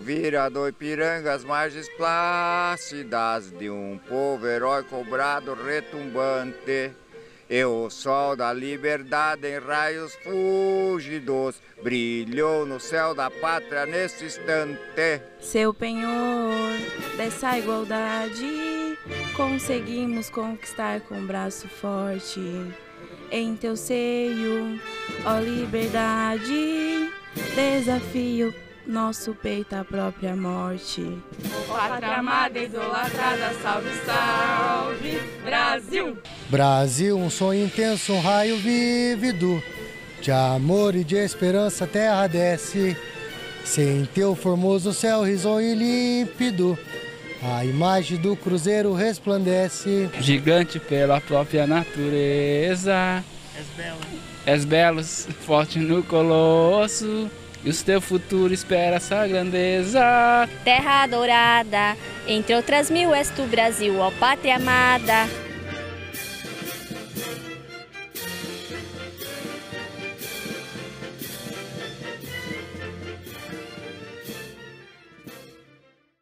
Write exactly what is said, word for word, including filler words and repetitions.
vira do Ipiranga as margens plácidas de um povo heróico brado retumbante. E o sol da liberdade em raios fúlgidos brilhou no céu da pátria nesse instante. Seu penhor dessa igualdade conseguimos conquistar com braço forte. Em teu seio, ó liberdade, desafio nosso peito à própria morte. Pátria amada, idolatrada, salve, salve, Brasil! Brasil, um sonho intenso, um raio vívido, de amor e de esperança a terra desce. Sem teu formoso céu risonho e límpido, a imagem do cruzeiro resplandece. Gigante pela própria natureza, És belo, és belos, forte no colosso, e o teu futuro espera essa grandeza. Terra dourada, entre outras mil és tu, Brasil, ó pátria amada.